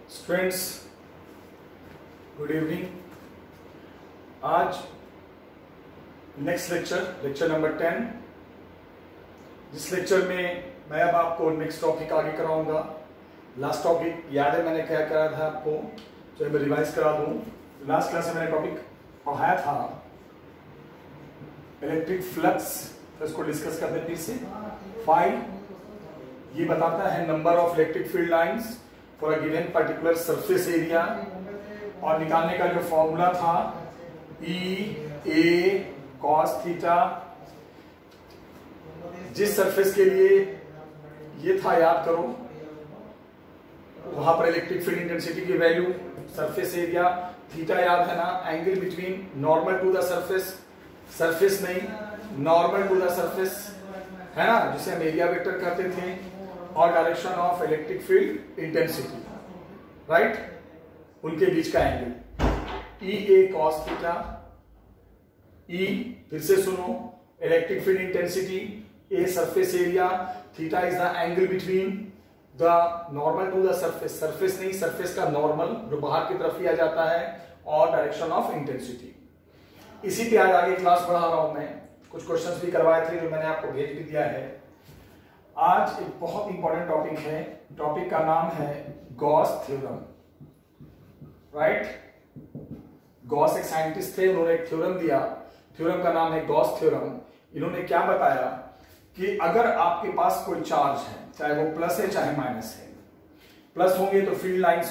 Students, good evening. आज next lecture number 10। जिस lecture में मैं अब आपको नेक्स्ट टॉपिक आगे कराऊंगा। लास्ट टॉपिक याद है मैंने क्या कराया था आपको, चलिए मैं रिवाइज करा दूं। लास्ट क्लास में मैंने टॉपिक पढ़ाया था इलेक्ट्रिक फ्लक्स, तो इसको डिस्कस करते हैं फिर से। फाइव ये बताता है number of electric field lines for a given particular surface area, और निकालने का जो फॉर्मूला था E cos थीटा। जिस सरफेस के लिए ये था याद करो, वहां पर इलेक्ट्रिक फील्ड इंटेंसिटी की वैल्यू, सरफेस एरिया, थीटा याद है ना, angle between normal to the surface, surface नहीं नॉर्मल टू द सरफेस है ना, जिसे हम एरिया वेक्टर कहते थे, और direction of electric field intensity, right, उनके बीच का angle E cos theta. E फिर से सुनो, electric field intensity, A surface area, theta is the angle between the normal to the surface, surface नहीं सरफेस का नॉर्मल जो बाहर की तरफ लिया जाता है, और डायरेक्शन ऑफ इंटेंसिटी। इसी पे आज आगे क्लास बढ़ा रहा हूं मैं। कुछ क्वेश्चंस भी करवाए थे जो मैंने आपको भेज भी दिया है। आज एक बहुत इंपॉर्टेंट टॉपिक है, टॉपिक का नाम है गॉस थ्योरम, राइट। गॉस एक साइंटिस्ट थे, उन्होंने एक थ्योरम दिया, थ्योरम का नाम है गॉस थ्योरम। इन्होंने क्या बताया कि अगर आपके पास कोई चार्ज है, चाहे वो प्लस है चाहे माइनस है, प्लस होंगे तो field lines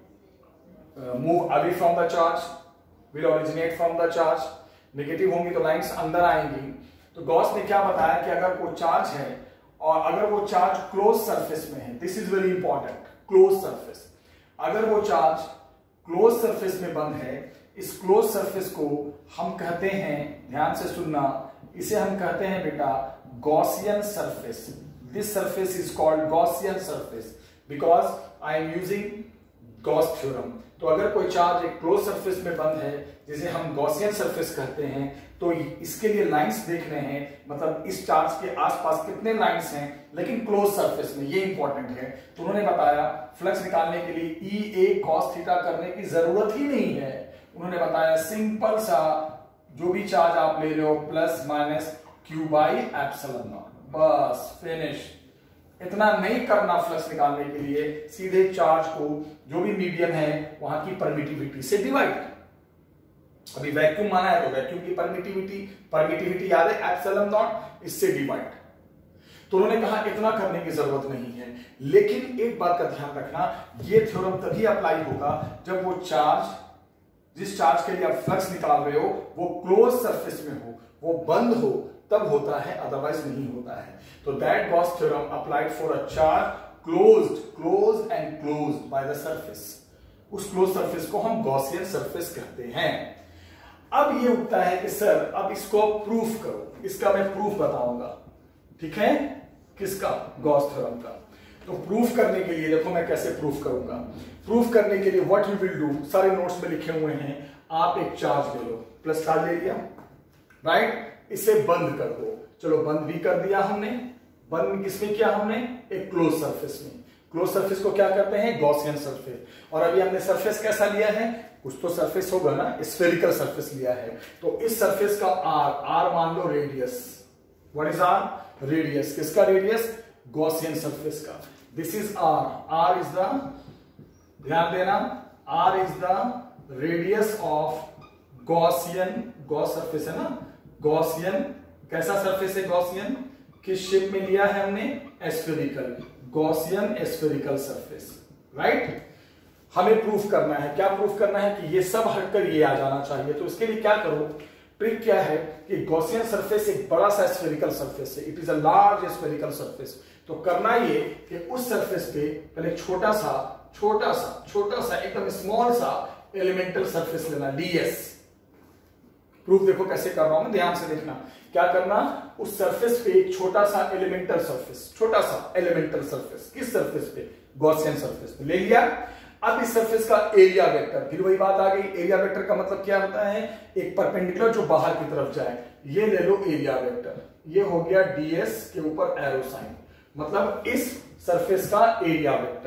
will move away from the charge, will originate from the charge, negative होंगी तो लाइंस अंदर आएंगी। तो गॉस ने क्या बताया कि अगर कोई चार्ज है और अगर वो चार्ज क्लोज सरफेस में है, this is very important, close surface, अगर वो चार्ज क्लोज सरफेस में बंद है, इस क्लोज सरफेस को हम कहते हैं, ध्यान से सुनना, इसे हम कहते हैं बेटा Gaussian surface. This surface is called Gaussian surface because I am using Gauss theorem. तो अगर कोई चार्ज एक क्लोज सरफेस में बंद है, जिसे हम गॉसियन सरफेस कहते हैं, तो इसके लिए लाइंस देखने हैं, मतलब इस चार्ज के आसपास कितने लाइंस हैं, लेकिन क्लोज सरफेस में, ये इंपॉर्टेंट है। तो उन्होंने बताया फ्लक्स निकालने के लिए E cos थीटा करने की जरूरत ही नहीं है। उन्होंने बताया सिंपल सा, जो भी चार्ज आप ले रहे हो plus minus Q by epsilon not, बस फिनिश। इतना नहीं करना फ्लक्स निकालने के लिए, सीधे चार्ज को जो भी मीडियम है वहां की परमिटिविटी से डिवाइड। अभी वैक्यूम माना है तो वैक्यूम की परमिटिविटी याद है एप्सिलॉन नॉट, इससे डिवाइड। तो उन्होंने कहा इतना करने की जरूरत नहीं है, लेकिन एक बात का ध्यान रखना, ये थ्योरम तभी अप्लाई होगा जब वो चार्ज, जिस चार्ज के लिए आप फ्लक्स निकाल रहे हो, वो क्लोज सरफेस में हो, वो बंद हो, तब होता है, अदरवाइज नहीं होता है। तो that Gauss theorem applied for a charge closed and closed by the surface. उस क्लोज सरफेस को हम गॉसियन सरफेस कहते हैं। अब ये उठता है कि सर अब इसको प्रूफ करो, इसका मैं प्रूफ बताऊंगा, ठीक है, किसका, गॉस थ्योरम का। तो प्रूफ करने के लिए देखो मैं कैसे प्रूफ करूंगा। प्रूफ करने के लिए व्हाट यू विल डू, सारे नोट्स में लिखे हुए हैं, आप एक चार्ज ले लो, प्लस चार्ज ले लिया, राइट, इसे बंद कर दो। चलो बंद भी कर दिया हमने, बंद किसमें किया हमने, एक क्लोज सरफेस में। क्लोज सरफेस को क्या करते हैं, गॉसियन सरफेस। और अभी हमने सरफेस कैसा लिया है, कुछ तो सरफेस होगा ना, स्फेरिकल सरफेस लिया है। तो इस सरफेस का आर मान लो radius, what is R, radius, किसका रेडियस, गॉसियन सरफेस का। This is R is the, ध्यान देना, R is the radius of Gaussian, Gauss surface है ना, गॉसियन कैसा सरफेस है, गॉसियन किस शेप में लिया है हमने, spherical, Gaussian spherical surface, right. हमें प्रूफ करना है, क्या प्रूफ करना है कि ये सब हटकर ये आ जाना चाहिए। तो इसके लिए क्या करो, ट्रिक क्या है कि गॉसियन सरफेस एक बड़ा सा स्फेरिकल सरफेस है, it is a large spherical surface. तो करना ये कि उस सरफेस पे पहले छोटा सा एकदम स्मॉल सा एलिमेंटल सरफेस लेना, ds। प्रूफ देखो कैसे कर रहा हूं, ध्यान से देखना। क्या करना, उस सरफेस पे एक छोटा सा एलिमेंटल सरफेस, किस सरफेस पे, गॉसियन सरफेस पे ले लिया। अब इस सरफेस का एरिया वेक्टर, फिर वही बात आ गई, एरिया वेक्टर का मतलब क्या होता है, एक परपेंडिकुलर जो बाहर की तरफ जाए, ये ले लो एरिया वेक्टर, ये हो गया ds के ऊपर एरो साइन, मतलब इस सरफेस का एरिया वेक्टर,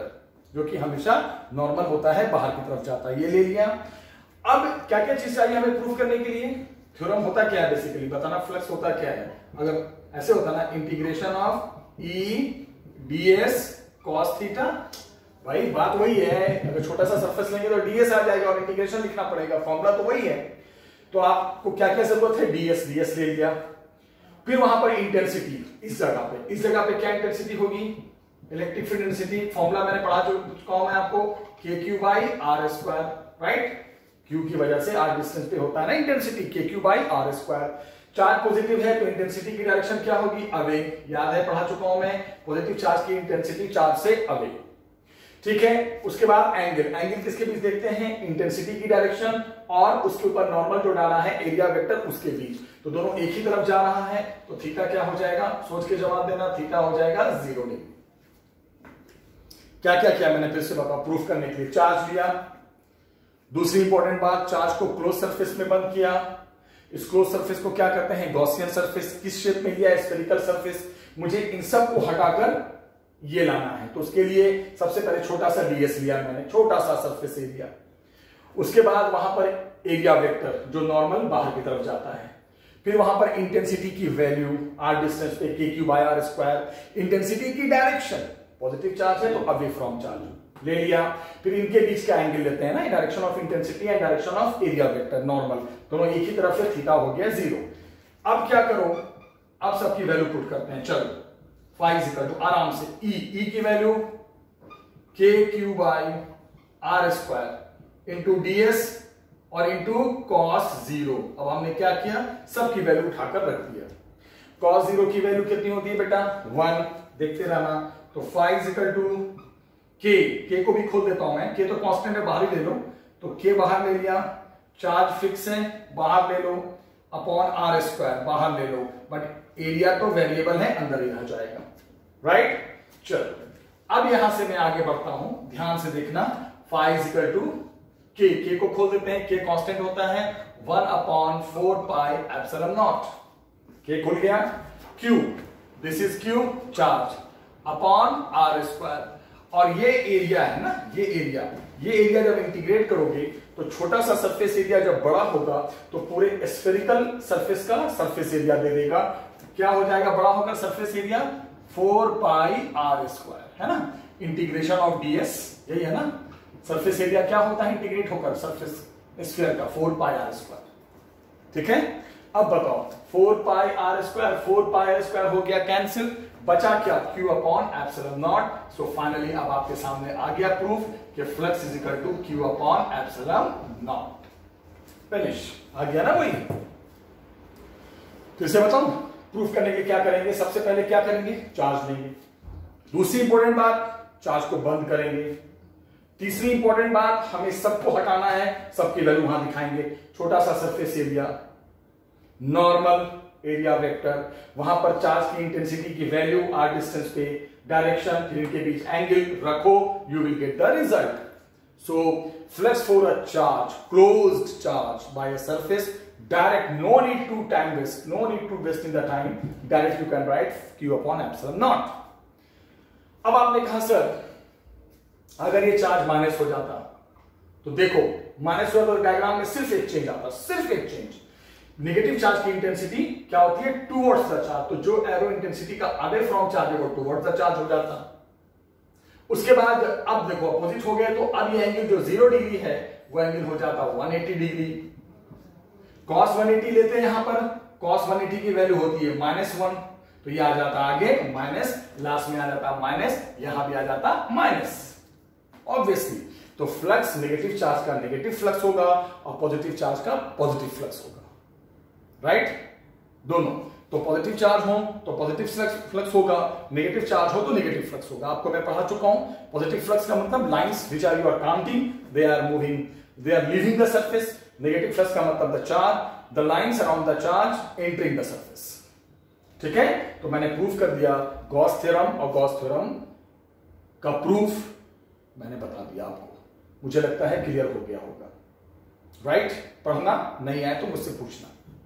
जो कि हमेशा नॉर्मल होता है, बाहर की तरफ जाता है। ये ले लिया। अब क्या क्या चीज चाहिए हमें प्रूव करने के लिए? थ्योरम होता क्या है बेसिकली, बताना फ्लक्स होता क्या है। अगर ऐसे होता ना, integration of E ds cos theta, भाई बात वही है। अगर छोटा सा सरफेस लेंगे तो ds आ जाएगा और इंटीग्रेशन लिखना पड़ेगा, फॉर्मूला तो वही है। तो आपको क्या क्या जरूरत है? ds ले लिया। फिर वहां पर इंटेंसिटी, इस जगह पे क्या इंटेंसिटी होगी? Electric field intensity. फॉर्मूला मैंने पढ़ा चुका हूं मैं आपको, KQ/R², राइट। Q की वजह से R डिस्टेंस पे होता है ना इंटेंसिटी, KQ/R²। चार्ज पॉजिटिव है तो इंटेंसिटी की डायरेक्शन क्या होगी? अवे। याद है, पढ़ा चुका हूं मैं, पॉजिटिव चार्ज की इंटेंसिटी चार्ज से अवे। ठीक है। उसके बाद एंगल किसके बीच देखते हैं? इंटेंसिटी की डायरेक्शन और उसके ऊपर नॉर्मल जो डाला है एरिया वेक्टर, उसके बीच। तो दोनों एक ही तरफ जा रहा है, तो थीटा क्या हो जाएगा? सोच के जवाब देना। थीटा हो जाएगा 0 डिग्री। क्या क्या किया मैंने फिर से बताओ प्रूफ करने के लिए? चार्ज लिया। दूसरी इंपॉर्टेंट बात, चार्ज को क्लोज सरफेस में बंद किया। इस क्लोज सरफेस को क्या करते हैं? Gaussian surface. किस शेप में लिया? Spherical surface. मुझे इन सब को हटाकर ये लाना है, तो उसके लिए सबसे पहले छोटा सा ds लिया मैंने, छोटा सा सरफेस एरिया। उसके बाद वहां पर एरिया वेक्टर जो नॉर्मल बाहर की तरफ जाता है। फिर वहां पर इंटेंसिटी की वैल्यू r डिस्टेंस पे KQ/R²। इंटेंसिटी की डायरेक्शन, पॉजिटिव चार्ज है तो अवे फ्रॉम चार्ज ले लिया। फिर इनके बीच का एंगल लेते हैं ना, direction of intensity and direction of area vector normal, दोनों एक ही तरफ से, थीटा हो गया 0। अब क्या करो? अब सबकी वैल्यू पुट करते हैं। चलो, phi आराम से E की वैल्यू KQ/R² इंटू ds और इंटू cos 0। अब हमने क्या किया? सबकी वैल्यू उठाकर रख दिया। cos 0 की वैल्यू कितनी होती है बेटा? 1। देखते रहना। तो phi k को भी खोल देता हूं मैं, k तो कांस्टेंट है, बाहर ही ले लो। तो k बाहर ले लिया, चार्ज फिक्स है, बाहर ले लो, अपॉन R² बाहर ले लो, बट एरिया तो वेरिएबल है, अंदर ही रह जाएगा, राइट। चलो अब यहां से मैं आगे बढ़ता हूं, ध्यान से देखना। k को खोल देते हैं, k कांस्टेंट होता है 1/4πε0। k खुल गया। q, this is q, charge upon R²। और ये एरिया है ना, ये एरिया जब इंटीग्रेट करोगे तो छोटा सा सरफेस एरिया जब बड़ा होगा तो पूरे स्फेरिकल सरफेस का सरफेस एरिया दे देगा। क्या हो जाएगा? बड़ा होकर सरफेस एरिया 4πR², है ना। इंटीग्रेशन ऑफ ds यही है ना। सरफेस एरिया क्या होता है इंटीग्रेट होकर? सरफेस स्फीयर का 4πR²। ठीक है। अब बताओ 4πR² हो गया कैंसिल, बचा क्या? Q/ε0। सो फाइनली अब आपके सामने आ गया प्रूफ कि flux is equal to Q/ε0। Finish. आ गया ना वही। फिर से बताऊं प्रूफ करने के क्या करेंगे? सबसे पहले क्या करेंगे? चार्ज लेंगे। दूसरी इंपॉर्टेंट बात, चार्ज को बंद करेंगे। तीसरी इंपॉर्टेंट बात, हमें सबको हटाना है, सबकी वैल्यू वहां दिखाएंगे। छोटा सा surface area, normal area vector, वहां पर चार्ज की इंटेंसिटी की वैल्यू r डिस्टेंस पे, डायरेक्शन, फिर इनके बीच एंगल रखो, you will get the result. So flux for a charge, closed charge by a surface, direct, no need to time waste, no need to waste in the time, direct you can write Q/ε0। अब आपने कहा sir अगर ये charge minus हो जाता, तो देखो minus हुआ तो डायग्राम में सिर्फ एक चेंज आता, सिर्फ एक चेंज। नेगेटिव चार्ज की इंटेंसिटी क्या होती है? Towards the charge. तो जो एरो इंटेंसिटी का अवे फ्रॉम चार्ज है वो टुवर्ड्स द चार्ज हो जाता। उसके बाद अब देखो अपोजिट हो गया, तो अब ये एंगल जो 0 डिग्री है वो एंगल हो जाता 180 डिग्री। cos 180 लेते हैं यहां पर, cos 180 की वैल्यू होती है -1, तो ये आ जाता आगे माइनस, लास्ट में आ जाता माइनस, यहां भी आ जाता माइनस। ऑब्वियसली तो फ्लक्स नेगेटिव चार्ज का नेगेटिव फ्लक्स होगा और पॉजिटिव चार्ज का पॉजिटिव फ्लक्स होगा, राइट। दोनों, तो पॉजिटिव चार्ज हो तो पॉजिटिव फ्लक्स होगा, नेगेटिव चार्ज हो तो नेगेटिव फ्लक्स होगा। आपको मैं पढ़ा चुका हूं, पॉजिटिव फ्लक्स का मतलब lines which are you are counting, they are moving, they are leaving the surface. Negative flux का मतलब the charge, the lines around the charge entering the surface. ठीक है। तो मैंने प्रूफ कर दिया गॉस थ्योरम, और गॉस थ्योरम का प्रूफ मैंने बता दिया आपको। मुझे लगता है क्लियर हो गया होगा, राइट। पढ़ना नहीं आए तो मुझसे पूछना।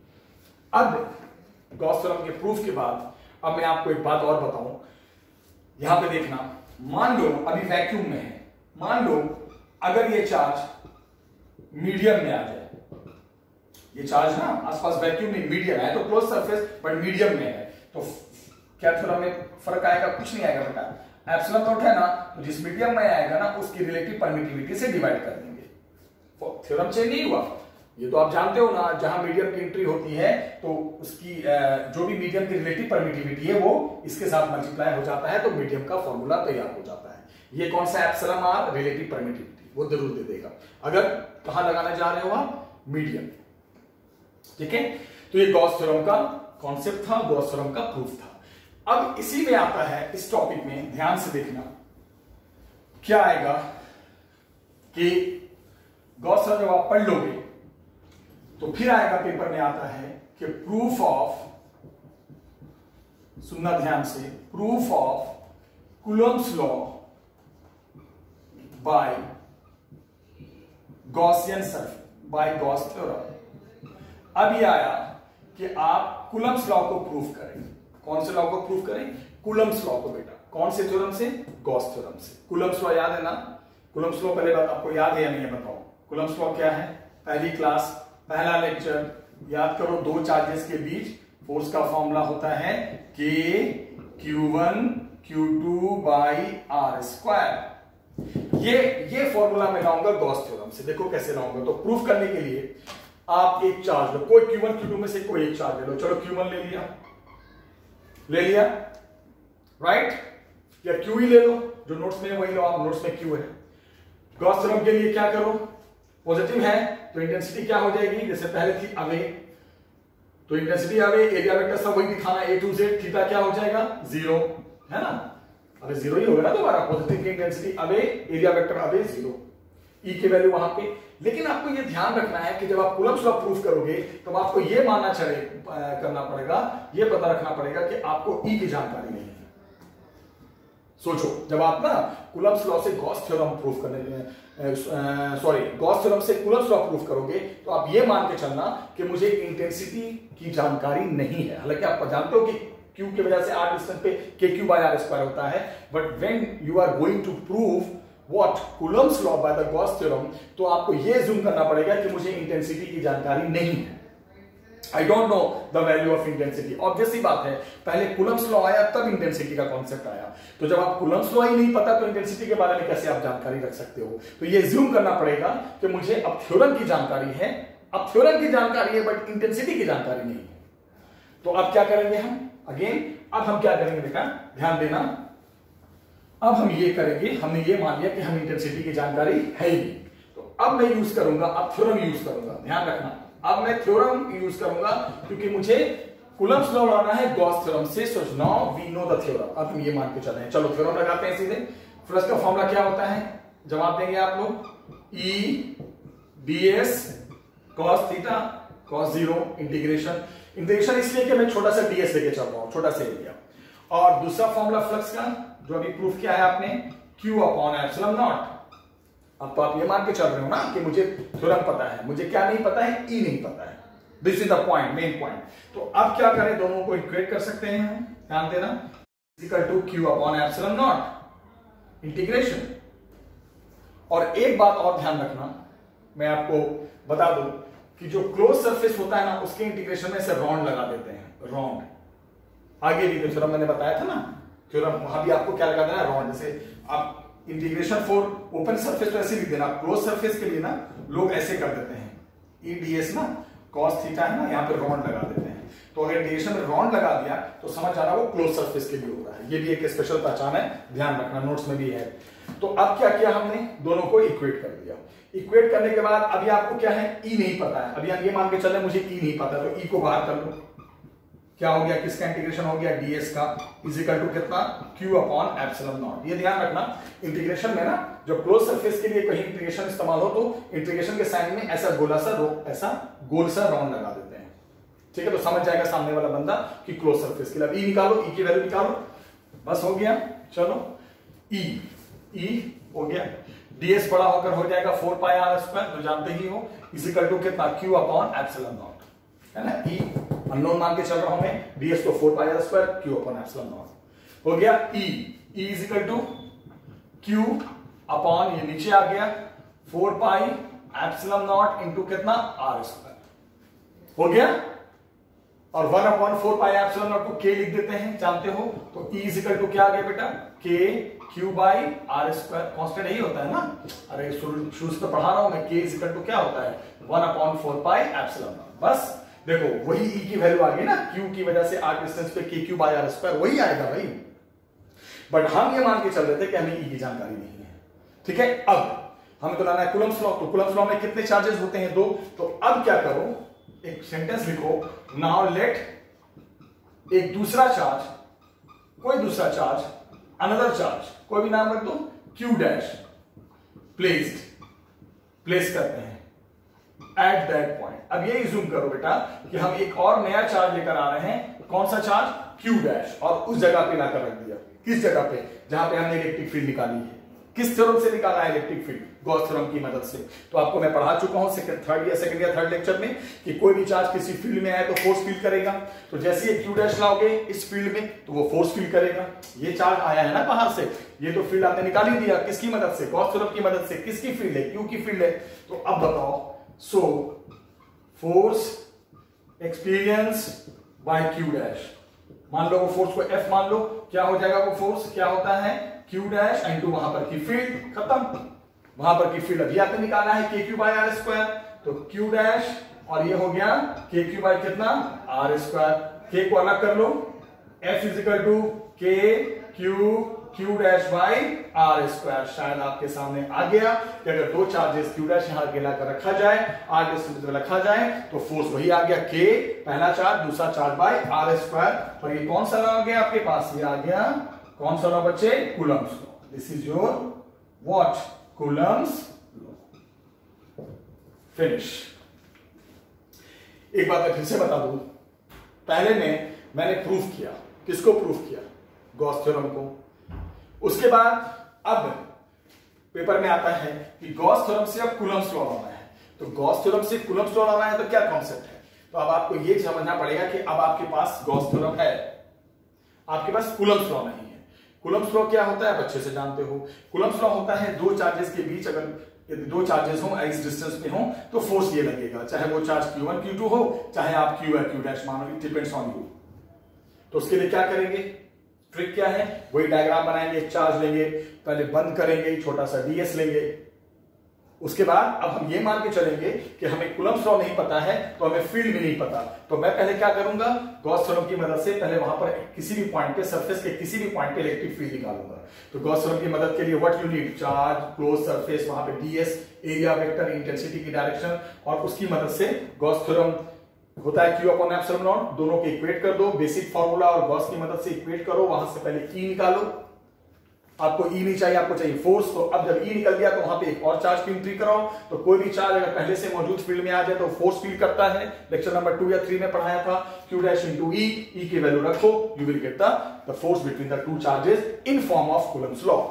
अब गॉस थ्योरम के प्रूफ के बाद अब मैं आपको एक बात और बताऊं। यहां पे देखना, मान लो अभी वैक्यूम में है, मान लो अगर ये चार्ज मीडियम में आ जाए, ये चार्ज ना आसपास वैक्यूम में मीडियम है, तो क्लोज सरफेस बट मीडियम में है, तो क्या थ्योरम में फर्क आएगा? कुछ नहीं आएगा बेटा। एप्सिलॉन नॉट है ना, तो जिस मीडियम में आएगा ना उसकी रिलेटिव परमिटिविटी से डिवाइड कर देंगे। थ्योरम चेंज नहीं हुआ, ये तो आप जानते हो ना, जहां मीडियम की एंट्री होती है तो उसकी जो भी मीडियम की रिलेटिव परमिटिविटी है वो इसके साथ मल्टीप्लाई हो जाता है, तो मीडियम का फॉर्मूला तैयार हो जाता है। ये कौन सा एप्सिलॉन आर? रिलेटिव परमिटिविटी, वो जरूर दे देगा अगर कहां लगाना जा रहे हो आप, मीडियम। ठीक है, तो ये गॉस थ्योरम का कॉन्सेप्ट था, गॉस थ्योरम का प्रूफ था। अब इसी में आता है, इस टॉपिक में ध्यान से देखना क्या आएगा कि गॉस थ्योरम जब आप पढ़ लोगे तो फिर आएगा पेपर में आता है कि प्रूफ ऑफ, सुनना ध्यान से, proof of Coulomb's law by Gaussian surface, by Gauss theorem. अब ये आया कि आप कूलम्ब्स लॉ को प्रूफ करें। कौन से लॉ को प्रूफ करें? कूलम्ब्स लॉ को बेटा। कौन से थ्योरम से? गॉस थ्योरम से। कूलम्ब्स लॉ याद है ना? कूलम्ब्स लॉ पहले बात आपको याद है या नहीं है बताओ। कूलम्ब्स लॉ क्या है? पहली क्लास, पहला लेक्चर याद करो, दो चार्जेस के बीच फोर्स का फॉर्मूला होता है K Q1 Q2 by R square. ये फॉर्मूला मैं लाऊंगा गॉस थ्योरम से। देखो कैसे लाऊंगा, तो प्रूफ करने के लिए आप एक चार्ज लो, कोई Q1 Q2 में से कोई एक चार्ज ले लो। चलो Q1 ले लिया राइट, या Q ही ले लो, जो नोट्स में वही लो आप, नोट्स में Q है। गॉस थ्योरम के लिए क्या करो, पॉजिटिव है तो इंटेंसिटी क्या हो जाएगी, जैसे पहले थी अवे, तो इंटेंसिटी अवे, एरिया वेक्टर सब वही दिखाना A to Z, थीटा क्या हो जाएगा 0, है ना? अरे 0 ही होगा ना दोबारा, पॉजिटिव की intensity away, area vector away 0, E की वैल्यू वहां पे। लेकिन आपको ये ध्यान रखना है कि जब आप कूलम्ब्स लॉ प्रूफ करोगे तो आपको ये मानना करना पड़ेगा, ये पता रखना पड़ेगा कि आपको E की जानकारी नहीं है। सोचो, जब आप ना कूलम्ब्स लॉ से Gauss theorem proof Gauss theorem से कूलम्ब्स लॉ प्रूफ करोगे तो आप ये मान के चलना कि मुझे इंटेंसिटी की जानकारी नहीं है। हालांकि आप जानते हो कि Q की वजह से r डिस्टेंस पे KQ बाय r स्क्वायर होता है, but when you are going to prove what Coulomb's law by the Gauss theorem, तो आपको ये जूम करना पड़ेगा कि मुझे इंटेंसिटी की जानकारी नहीं है। I don't know the value of intensity. Obvious ही बात है, पहले कूलम्ब्स लॉ आया तब इंटेंसिटी का कॉन्सेप्ट आया, तो जब आप कूलम्ब्स लॉ ही नहीं पता तो इंटेंसिटी के बारे में कैसे आप जानकारी रख सकते हो? तो ये ज्यूम करना पड़ेगा कि मुझे अब थ्योरम की जानकारी है, अब थ्योरम की जानकारी है बट इंटेंसिटी की जानकारी नहीं है। तो अब क्या करेंगे हम? अगेन अब हम क्या करेंगे बेटा, ध्यान देना, अब हम ये करेंगे, हमने ये मान लिया कि हम इंटेंसिटी की जानकारी है ही नहीं, तो अब मैं यूज करूंगा, अब थ्योरम यूज करूंगा। ध्यान रखना, अब मैं थ्योरम यूज करूंगा क्योंकि मुझे कूलम्ब्स लॉ लाना है गॉस थ्योरम से। So now we know the theorem. अब हम ये मान के चल रहे हैं, चलो थ्योरम लगाते हैं सीधे। फ्लक्स का फॉर्मूला क्या होता है, जवाब देंगे आप लोग, E ds cos theta cos 0 integration इसलिए कि मैं छोटा सा ds लेके चल रहा हूं, छोटा सा एरिया। और दूसरा फॉर्मूला फ्लक्स का जो अभी प्रूफ किया है आपने, Q अपॉन एप्सिलॉन नॉट। अब तो आप ये मान के चल रहे हो ना कि मुझे थ्योरम पता है, मुझे क्या नहीं पता है, E नहीं पता है। This is the point, main point. तो अब क्या करें, दोनों को इक्वेट कर सकते हैं, ध्यान देना, equal to Q upon epsilon naught integration. और एक बात और ध्यान रखना, मैं आपको बता दूं कि जो क्लोज सरफेस होता है ना उसके इंटीग्रेशन में से रॉन्ड लगा देते हैं, रॉन्ड। आगे भी थ्योरम मैंने बताया था ना, थ्योरम वहां भी आपको क्या लगा देना, रॉन्ड। जैसे आप इंटीग्रेशन फॉर ओपन सरफेस तो ऐसे लिख देना, क्लोज सरफेस के लिए ना लोग ऐसे कर देते हैं, E ds ना cos थीटा है ना, यहाँ पे रॉन्ड लगा देते हैं। तो अगर इंटीग्रेशन में रॉन्ड लगा दिया तो समझ जाना वो क्लोज सरफेस के लिए हो रहा है। ये भी एक स्पेशल पहचान है, ध्यान रखना, नोट्स में भी है। तो अब क्या किया हमने, दोनों को इक्वेट कर दिया। इक्वेट करने के बाद अभी आपको क्या है, E नहीं पता है। अभी हम ये मान के चले मुझे E नहीं पता, तो E को बाहर कर लो। क्या हो गया, किसका इंटीग्रेशन हो गया, ds का, इज इक्वल टू कितना, Q अपॉन एप्सिलॉन नॉट। ये ध्यान रखना, इंटीग्रेशन में ना जो क्लोज सरफेस के लिए कहीं इंटीग्रेशन इस्तेमाल हो तो इंटीग्रेशन के साइन में ऐसा गोल सा राउंड लगा देते हैं। ठीक है, तो समझ जाएगा सामने वाला बंदा कि क्लोज सरफेस के लिए। E निकालो, E की वैल्यू निकालो, बस हो गया। चलो E हो गया, ds बड़ा होकर हो जाएगा 4 पाई r स्क्वायर, तो जानते ही हो, इज इक्वल टू कितना, Q अपॉन एप्सिलॉन नॉट, है ना। E अननोन मान के चल रहा हूं मैं, ds तो 4 pi r square, Q upon epsilon naught हो गया। E is equal to Q upon ये नीचे आ गया 4 पाई एप्सिलॉन नॉट इंटू कितना आर स्क्वायर हो गया, और 1/4 पाई एप्सिलॉन नॉट को के लिख देते हैं, जानते हो। तो E इक्वल टू क्या आ गया बेटा, K Q by R square, constant यही होता है ना, अरे शुरू से तो पढ़ा रहा हूं मैं। के इक्वल टू क्या होता है 1/4 पाई एप्सिलॉन नॉट। बस देखो वही E की वैल्यू आ गई ना, Q की वजह से आर डिस्टेंस पे के क्यू बाई आर स्क्वायर वही आएगा भाई। बट हम ये मान के चल रहे थे कि हमें E की जानकारी नहीं है, ठीक है। अब हमें तो लाना है कूलम्ब्स लॉ, तो कूलम्ब्स लॉ में कितने चार्जेस होते हैं, 2। तो अब क्या करो, एक सेंटेंस लिखो, नाउ लेट एक दूसरा चार्ज, कोई दूसरा चार्ज, अनदर चार्ज, कोई भी नाम रख दो, Q डैश प्लेस करते हैं एट दैट पॉइंट। अब ये जूम करो बेटा कि हम एक और नया चार्ज लेकर आ रहे हैं, कौन सा चार्ज, Q डैश, और उस जगह पे लाकर रख दिया। किस जगह पे, जहां पे हमने इलेक्ट्रिक फील्ड निकाली है। किस थ्योरम से निकाला है इलेक्ट्रिक फील्ड, गॉस थ्योरम की मदद से। तो आपको मैं पढ़ा चुका हूं सेकंड या थर्ड लेक्चर में कि कोई भी चार्ज किसी फील्ड में आए तो फोर्स फील करेगा। तो जैसे ये Q डैश लाओगे इस फील्ड में तो वो फोर्स फील करेगा। ये चार्ज आया है ना बाहर से, ये तो फील्ड आपने निकाल ही दिया, किसकी मदद से, गॉस थ्योरम की मदद से। किसकी फील्ड है, Q की फील्ड है। तो अब बताओ, so force experience by Q dash, मान लो वो फोर्स को F मान लो, क्या हो जाएगा वो फोर्स, क्या होता है Q डैश इंटू वहां पर की फील्ड, खत्म। वहां पर की फील्ड अभी आपने निकाला है K Q by R square, तो Q डैश और ये हो गया के क्यू बाई कितना आर स्क्वायर। के को अलग कर लो, F is equal to K Q dash by R square. शायद आपके सामने आ गया कि अगर दो चार्जेस Q डैश यहां के लाकर रखा जाए, आर डिस्टेंस में रखा जाए, तो फोर्स वही आ गया के पहला चार्ज, दूसरा चार्ज बाई आर स्क्वायर। और ये कौन सा लॉ आ गया आपके पास, ये आ गया कौन सा लॉ बच्चे, Coulomb's law. This is your what, Coulomb's law. Finish. एक बात मैं फिर से बता दूं, पहले में मैंने प्रूफ किया, किसको प्रूफ किया, गॉस थ्योरम को। उसके बाद अब पेपर में आता है कि गॉस थ्योरम से अब कूलम्ब्स लॉ लाना है। तो गॉस थ्योरम से कूलम्ब्स लॉ लाना है तो क्या कॉन्सेप्ट है, तो अब आपको यह समझना पड़ेगा कि अब आपके पास गॉस थ्योरम है, आपके पास कूलम्ब्स लॉ नहीं है। कूलम्ब्स लॉ क्या होता है, अच्छे से जानते हो। कूलम्ब्स लॉ होता है दो चार्जेस के बीच, अगर यदि दो चार्जेस हो एक्स डिस्टेंस पे हो तो फोर्स ये लगेगा, चाहे वो चार्ज Q1 Q2 हो, चाहे आप Q या Q डैश मानो, इट डिपेंड्स ऑन यू। तो उसके लिए क्या करेंगे, ट्रिक क्या है, वही डायग्राम बनाएंगे, चार्ज लेंगे, पहले बंद करेंगे, छोटा सा ds लेंगे। उसके बाद अब हम ये मान के चलेंगे कि हमें कूलम्ब्स लॉ नहीं पता है तो हमें फील्ड भी नहीं पता। तो मैं पहले क्या करूंगा, गॉस थ्योरम की मदद से पहले वहां पर किसी भी पॉइंट पे, सरफेस के किसी भी पॉइंट पे इलेक्ट्रिक फील्ड निकालूंगा। तो गॉस थ्योरम की मदद के लिए what you need, charge, close surface, वहां पे ds, एरिया वेक्टर, इंटेंसिटी की डायरेक्शन, और उसकी मदद से गॉस थ्योरम होता है Q अपॉन एप्सिलॉन नॉट, दोनों के इक्वेट कर दो, बेसिक फार्मूला और गॉस की मदद से इक्वेट करो, वहां से पहले E निकालो। आपको E नहीं चाहिए, आपको चाहिए फोर्स। तो अब जब E निकल गया तो वहां पे एक और चार्ज की एंट्री कराओ। तो कोई भी चार्ज अगर पहले से मौजूद फील्ड में आ जाए तो फोर्स फील करता है, लेक्चर नंबर 2 या 3 में पढ़ाया था। Q डैश इंटू E की वैल्यू रखो, you will get the force between the two charges in form of Coulomb's law.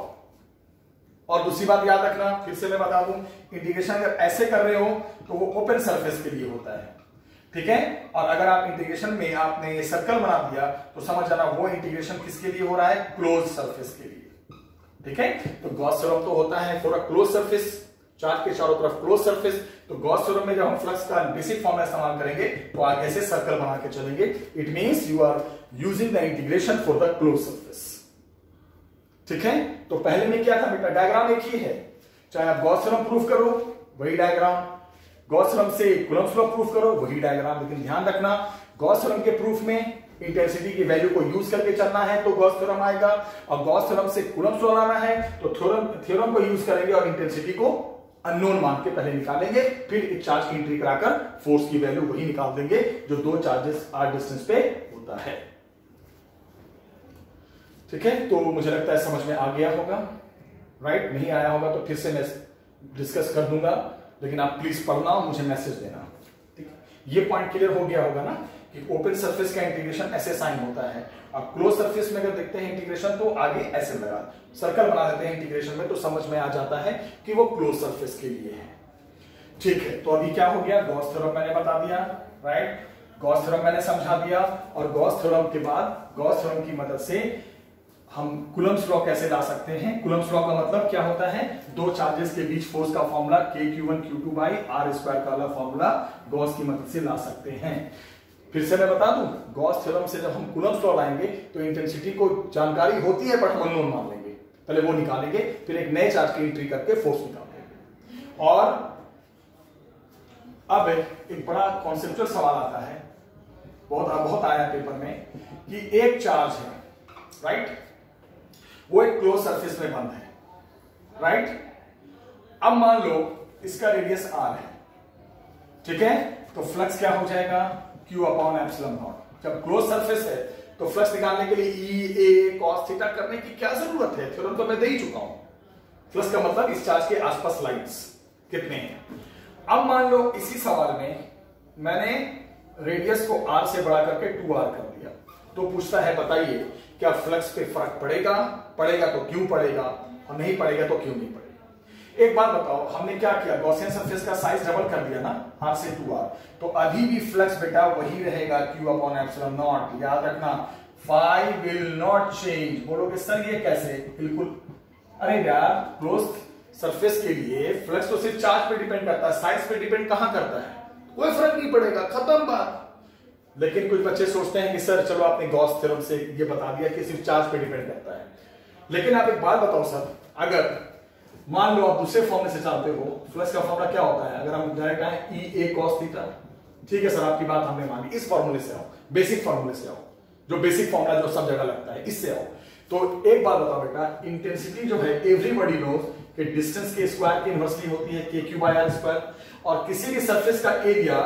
और दूसरी बात याद रखना, फिर से मैं बता दूं, इंटीग्रेशन अगर ऐसे कर रहे हो तो वो ओपन सरफेस के लिए होता है, ठीक है। और अगर आप इंटीग्रेशन में आपने सर्कल बना दिया तो समझ जाना वो इंटीग्रेशन किसके लिए हो रहा है, क्लोज सरफेस के लिए, ठीक है। तो गॉस थ्योरम तो होता है for a close surface, charge के चारों तरफ क्लोज सरफेस। तो गॉस थ्योरम में जब हम फ्लक्स का बेसिक फॉर्मूला इस्तेमाल करेंगे तो आगे से सर्कल बना के चलेंगे। It means you are using the integration for the close surface, ठीक है। तो पहले में क्या था बेटा, डायग्राम एक ही है, चाहे आप गॉस थ्योरम प्रूफ करो वही डायग्राम, गॉस थ्योरम से कूलम्ब्स लॉ प्रूफ करो वही डायग्राम। लेकिन ध्यान रखना, गॉस थ्योरम के प्रूफ में इंटेंसिटी की वैल्यू को यूज करके चलना है तो गॉस थ्योरम आएगा, और गॉस थ्योरम से कूलम्ब्स लॉ लाना है तो थ्योरम को यूज करेंगे और इंटेंसिटी को अननोन मान के पहले निकालेंगे, फिर एक चार्ज की एंट्री कराकर फोर्स की वैल्यू वही निकाल देंगे जो दो चार्जेस आर डिस्टेंस पे होता है, ठीक है। तो मुझे लगता है समझ में आ गया होगा, राइट। नहीं आया होगा तो फिर से मैं डिस्कस कर दूंगा, लेकिन आप प्लीज पढ़ना और मुझे मैसेज देना, ठीक है। ये पॉइंट क्लियर हो गया होगा ना कि ओपन सरफेस का इंटीग्रेशन ऐसे साइन होता है, और क्लोज सरफेस में अगर देखते हैं इंटीग्रेशन तो आगे ऐसे लगा सर्कल बना देते हैं इंटीग्रेशन में, तो समझ में आ जाता है कि वो क्लोज सरफेस के लिए है, ठीक है। तो अभी क्या हो गया, गॉस थ्योरम मैंने बता दिया, राइट। गॉस थ्योरम मैंने समझा दिया, और गॉस थ्योरम के बाद गॉस थ्योरम की मदद से हम कूलम्ब्स लॉ कैसे ला सकते हैं? कूलम्ब्स लॉ का मतलब क्या होता है? दो चार्जेस के बीच फोर्स का formula Q1 Q2 by R square का वाला फॉर्मूला गॉस की मदद से ला सकते हैं। फिर से मैं बता दूं, गॉस थ्योरम से जब हम कूलम्ब्स लॉ लाएंगे तो इंटेंसिटी को जानकारी होती है बट हम अननोन मान लेंगे, पहले वो निकालेंगे, फिर एक नए चार्ज की एंट्री करके फोर्स निकालेंगे। और अब एक बड़ा कॉन्सेप्चुअल सवाल आता है, बहुत आया पेपर में, कि एक चार्ज है, राइट, वो एक क्लोज सरफेस में बंद है, राइट। अब मान लो इसका रेडियस r है, ठीक है, तो फ्लक्स क्या हो जाएगा? Q upon epsilon naught. जब क्लोज सरफेस है तो फ्लक्स निकालने के लिए E A cos थीटा करने की क्या जरूरत है? थ्योरम तो मैं दे ही चुका हूं। फ्लक्स का मतलब इस चार्ज के आसपास लाइंस कितने हैं। अब मान लो इसी सवाल में मैंने रेडियस को r से बढ़ा करके 2r कर दिया, तो पूछता है बताइए क्या फ्लक्स पे फर्क पड़ेगा? पड़ेगा तो क्यों पड़ेगा, और नहीं पड़ेगा तो क्यों नहीं पड़ेगा? एक बात बताओ, हमने क्या किया? गॉसियन सरफेस का साइज डबल कर दिया ना, r से 2r, तो अभी भी फ्लक्स बेटा वही रहेगा Q अपॉन एप्सिलॉन नॉट। याद रखना, फाई विल नॉट चेंज। बोलोगे सर ये कैसे? बिल्कुल, अरे यार क्लोज सरफेस के लिए फ्लक्स तो सिर्फ चार्ज पे डिपेंड करता है, साइज पे डिपेंड कहां करता है? कोई फर्क नहीं पड़ेगा, खत्म बात। लेकिन कुछ बच्चे सोचते हैं कि सर चलो आपने गॉस थ्योरम से ये बता दिया कि सिर्फ चार्ज पे डिपेंड करता है, लेकिन आप एक बात बताओ सर, अगर मान लो आप दूसरे फॉर्मूले से चाहते हो, फ्लक्स का फॉर्मूला क्या होता है? अगर हम डायरेक्ट आए E A cos थीटा, ठीक है सर आपकी बात हमने मानी, इस फॉर्मूले से आओ, बेसिक फॉर्मूले से आओ, जो बेसिक फॉर्मूला जो सब जगह लगता है, इससे आओ। तो एक बात बताओ बेटा, इंटेंसिटी जो है एवरीबॉडी नोज कि डिस्टेंस के स्क्वायर की इनवर्सली होती है KQ बाय R स्क्वायर, और किसी भी सरफेस का एरिया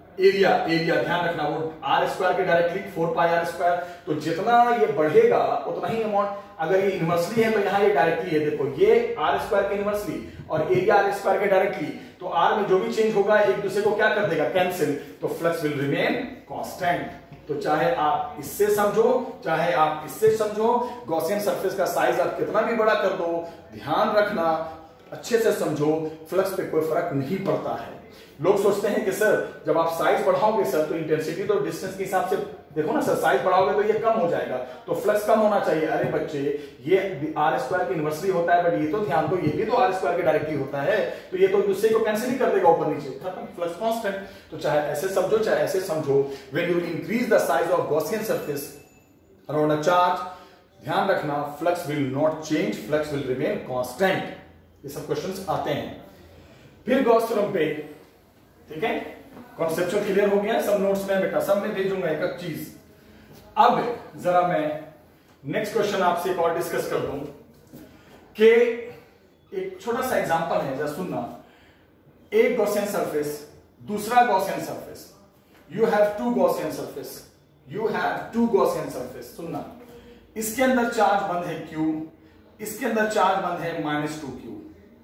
ध्यान रखना वो R स्क्वायर के डायरेक्टली 4 पाई R स्क्वायर, तो जितना ये बढ़ेगा उतना ही अमाउंट, अगर ये इनवर्सली है तो यहाँ ये डायरेक्टली है, देखो ये R स्क्वायर के इनवर्सली और एरिया R स्क्वायर के डायरेक्टली, तो R में जो भी चेंज होगा एक दूसरे को क्या कर देगा? कैंसिल, तो फ्लक्स विल रिमेन कांस्टेंट। तो चाहे आप इससे समझो चाहे आप इससे समझो, गॉसियन सरफेस का साइज आप कितना भी बड़ा कर दो, ध्यान रखना अच्छे से समझो, फ्लक्स पे कोई फर्क नहीं पड़ता है। लोग सोचते हैं कि सर जब आप साइज बढ़ाओगे सर तो इंटेंसिटी तो डिस्टेंस के हिसाब से, देखो ना सर, साइज बढ़ाओगे तो ये कम हो जाएगा, तो फ्लक्स कम होना चाहिए। अरे बच्चे, ये R स्क्वायर की इनवर्सली होता है, बट ये तो ध्यान दो, ये भी तो R स्क्वायर के डायरेक्टली होता है, तो ये तो दूसरे को कैंसिल ही कर देगा ऊपर नीचे, खत्म, फ्लक्स कांस्टेंट। तो चाहे ऐसे समझो चाहे ऐसे समझो, when you increase the size of Gaussian surface around a charge, ध्यान रखना flux will not change, flux will remain constant. ये सब क्वेश्चंस आते हैं। फिर गॉस थ्योरम पे, ठीक है, कॉन्सेप्चुअल क्लियर हो गया, सब नोट्स में बेटा, सब में भेजूंगा एक एक चीज। अब जरा मैं नेक्स्ट क्वेश्चन आपसे एक और डिस्कस कर दूं कि एक छोटा सा एग्जांपल है, जरा सुनना। एक गॉसियन सरफेस, दूसरा Gaussian surface, you have two Gaussian surface, you have two Gaussian surface. सुनना, इसके अंदर चार्ज बंद है Q, इसके अंदर चार्ज बंद है -2Q,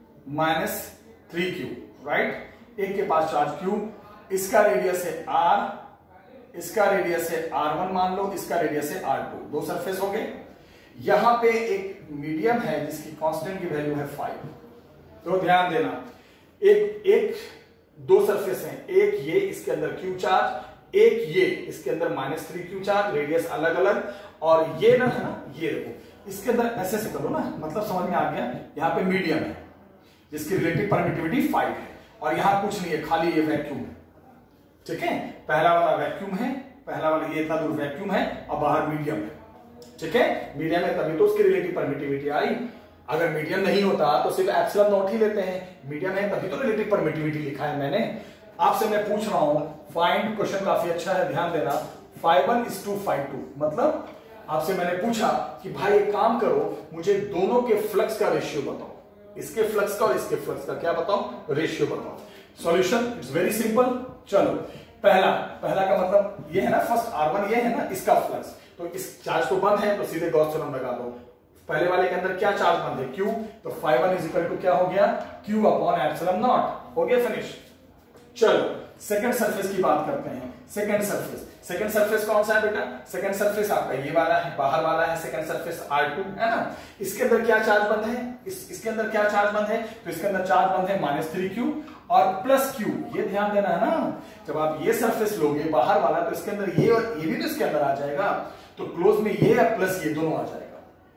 -3Q, राइट। एक के पास चार्ज Q, इसका रेडियस है R, इसका रेडियस है R1 मान लो, इसका रेडियस है R2, दो सरफेस हो गए। यहां पे एक मीडियम है जिसकी कांस्टेंट की वैल्यू है 5। तो ध्यान देना, एक दो सरफेस हैं, एक ये इसके अंदर Q चार्ज, एक ये इसके अंदर -3Q चार्ज, रेडियस अलग अलग, और ये ना है ना, ये देखो इसके अंदर ऐसे से करो ना, मतलब समझ में आ गया। यहां पे मीडियम है जिसकी रिलेटिव परमिटिविटी 5 है, और यहां कुछ नहीं है, खाली ये वैक्यूम है, ठीक है। पहला वाला वैक्यूम है, पहला वाला ये इतना दूर वैक्यूम है, और बाहर मीडियम है, ठीक है। मीडियम है तभी तो उसकी रिलेटिव परमिटिविटी आई, अगर मीडियम नहीं होता तो सिर्फ एप्सिलॉन नॉट ही लेते हैं, मीडियम है तभी तो रिलेटिव परमिटिविटी लिखा है मैंने। आपसे मैं पूछ रहा हूं, फाइंड, क्वेश्चन काफी अच्छा है, ध्यान देना, 5:1:5:2, मतलब आपसे मैंने पूछा कि भाई एक काम करो, मुझे दोनों के फ्लक्स का रेशियो बताओ, इसके फ्लक्स का और इसके फ्लक्स का क्या बताओ, रेशियो बताओ। Solution it's very simple. चलो, पहला का मतलब ये है ना, फर्स्ट R1 ये है ना, इसका फ्लक्स, तो इस चार्ज तो बंद है तो सीधे गॉस थ्योरम लगा दो। पहले वाले के अंदर क्या चार्ज बंद है? Q, तो 5:1 क्या हो गया? Q अपॉन एप्सिलॉन नॉट, हो गया, फिनिश। चलो सेकंड सरफेस की बात करते हैं। सेकंड सरफेस कौन सा है बेटा? सेकंड सरफेस आपका ये वाला है, बाहर वाला है सेकंड सरफेस R2, है ना। इसके अंदर क्या चार्ज बंद है? इसके अंदर क्या चार्ज बंद है? तो इसके अंदर चार्ज बंद है -3Q और +Q। ये ध्यान देना है ना, जब आप ये सरफेस लोगे बाहर वाला, तो इसके अंदर ये और ये भी तो इसके अंदर आ जाएगा, तो क्लोज में ये प्लस ये दोनों आ जाएगा,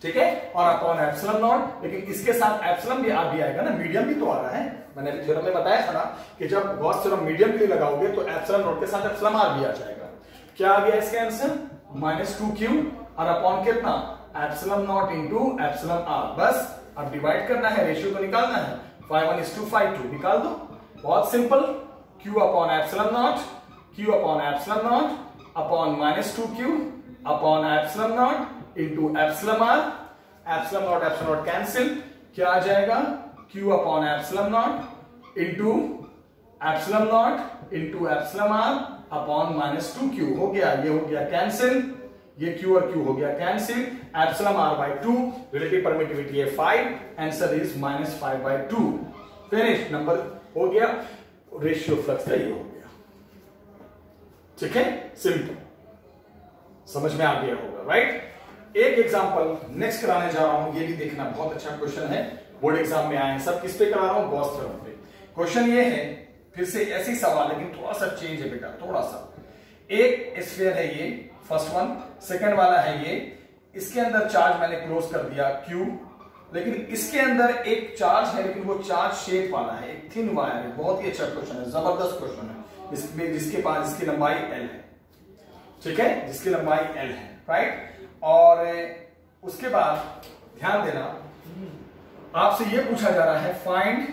ठीक है, और अपॉन एप्सिलॉन नॉट, लेकिन इसके साथ एप्सिलॉन भी आर भी आएगा ना, मीडियम भी तो आ रहा है। मैंने अभी थ्योरम में बताया था ना कि जब गॉस थ्योरम मीडियम के लिए लगाओगे तो एप्सिलॉन नॉट के साथ एप्सिलॉन आर भी आ जाएगा। क्या आ गया इसका आंसर? -2q और अपॉन कितना? Epsilon naught into epsilon R. बस अब डिवाइड करना है, रेशियो को निकालना है, 5:1:5:2 निकाल दो, बहुत simple. q upon epsilon naught, q upon epsilon naught upon -2q upon epsilon naught into epsilon R. Epsilon naught cancel, क्या आ जाएगा? q upon epsilon naught into epsilon naught into epsilon R upon -2q। हो गया, ये हो गया cancel, ये q और q हो गया cancel. Epsilon r by 2, relative permittivity है 5, आंसर इज -5/2। फिनिश, नंबर हो गया, रेशियो फ्लक्स का ये हो गया। ठीक है, सिंपल, समझ में आ गया होगा, राइट। एक एग्जांपल नेक्स्ट कराने जा रहा हूं, ये भी देखना, बहुत अच्छा क्वेश्चन है, बोर्ड एग्जाम में आए। सब किस पे करा रहा हूं? गॉस थ्योरम पे। क्वेश्चन ये है, फिर से ऐसे ही सवाल, लेकिन थोड़ा सा चेंज है बेटा, थोड़ा सा। एक स्फीयर है ये, फर्स्ट वन, सेकंड वाला है ये, इसके अंदर चार्ज मैंने क्लोज कर दिया Q, लेकिन इसके अंदर एक चार्ज है, लेकिन वो चार्ज शेप वाला है, एक थिन वायर है। बहुत ही अच्छा क्वेश्चन है, जबरदस्त क्वेश्चन है, इसमें जिसके पास जिसकी लंबाई L है, ठीक है, जिसकी लंबाई L है, राइट। और उसके बाद ध्यान देना, आपसे ये पूछा जा रहा है फाइंड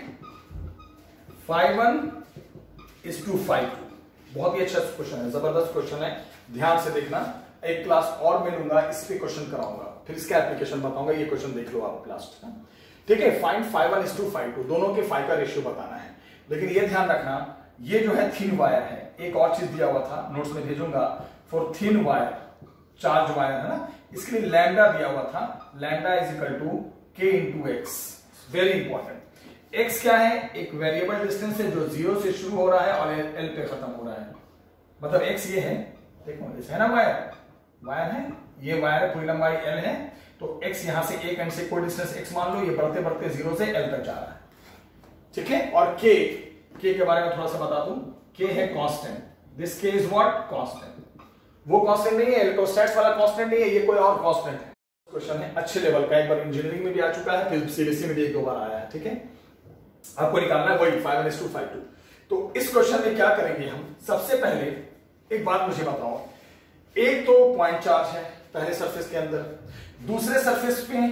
5:1:5:2। बहुत ही अच्छा क्वेश्चन है, जबरदस्त क्वेश्चन है, ध्यान से देखना। एक क्लास और मैं लूंगा, इस पे क्वेश्चन कराऊंगा, फिर इसका एप्लीकेशन बताऊंगा। ये क्वेश्चन देख लो आप लास्ट, ठीक है। फाइंड 5:1:5:2, दोनों के फाइ का रेशियो बताना है। लेकिन ये ध्यान रखना, ये जो है थिन वायर है। एक और चीज दिया हुआ था, नोट्स में भेजूंगा, for thin wire, charge wire है ना, इसके लिए लैम्डा दिया हुआ था, lambda is equal to k into x. Very important, x क्या है? एक वेरिएबल डिस्टेंस है जो 0 से शुरू हो रहा है और l पे खत्म हो रहा है। मतलब x ये है, देखो है ना, वायर है, ये वायर है, पूरी लंबाई l है, तो x यहां से एक एंड से कोई डिस्टेंस x मान लो, ये बढ़ते बढ़ते 0 से l तक जा रहा है, ठीक है। और k के बारे में थोड़ा सा बता दूं, k है constant, this k is what? Constant. वो कांस्टेंट नहीं है, इलेक्ट्रोस्टैट्स वाला कांस्टेंट नहीं है, ये कोई और कांस्टेंट है। क्वेश्चन है अच्छे लेवल का, एक बार इंजीनियरिंग में भी आ चुका है, फिर सीबीएसई में भी एक दो बार आया है, ठीक है। आपको निकालना है वही 5:2:5:2। तो इस क्वेश्चन में क्या करेंगे हम? सबसे पहले एक बात मुझे बताओ, एक तो पॉइंट चार्ज है पहले सरफेस के अंदर, दूसरे सरफेस पे